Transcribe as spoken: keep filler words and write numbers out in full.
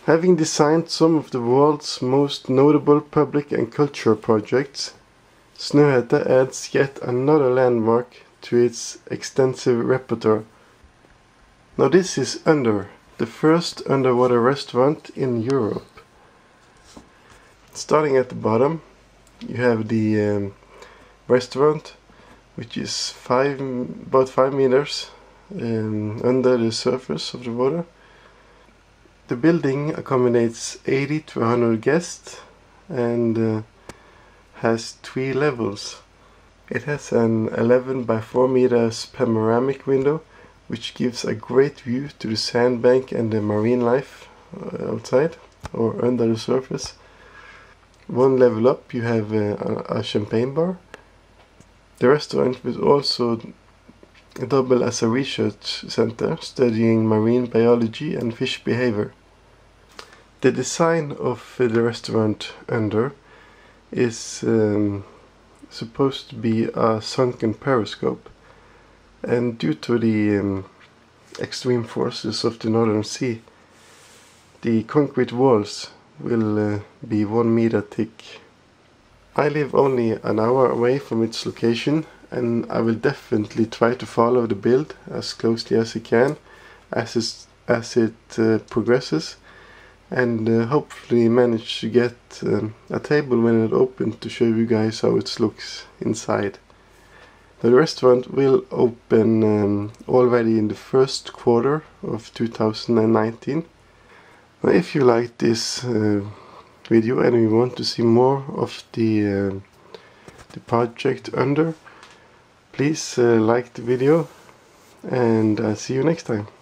Having designed some of the world's most notable public and cultural projects, Snøhetta adds yet another landmark to its extensive repertoire. Now this is Under, the first underwater restaurant in Europe. Starting at the bottom, you have the um, restaurant, which is five, about five meters um, under the surface of the water. The building accommodates eighty to one hundred guests and uh, has three levels. It has an eleven by four meters panoramic window, which gives a great view to the sandbank and the marine life uh, outside or under the surface. One level up you have uh, a champagne bar. The restaurant will also double as a research center studying marine biology and fish behavior. The design of uh, the restaurant Under is um, supposed to be a sunken periscope, and due to the um, extreme forces of the Northern Sea, the concrete walls will uh, be one meter thick. I live only an hour away from its location, and I will definitely try to follow the build as closely as I can as it, as it uh, progresses, and uh, hopefully manage to get um, a table when it opens to show you guys how it looks inside. The restaurant will open um, already in the first quarter of two thousand nineteen. Now, if you like this uh, video and you want to see more of the, uh, the project Under, please uh, like the video, and I'll see you next time.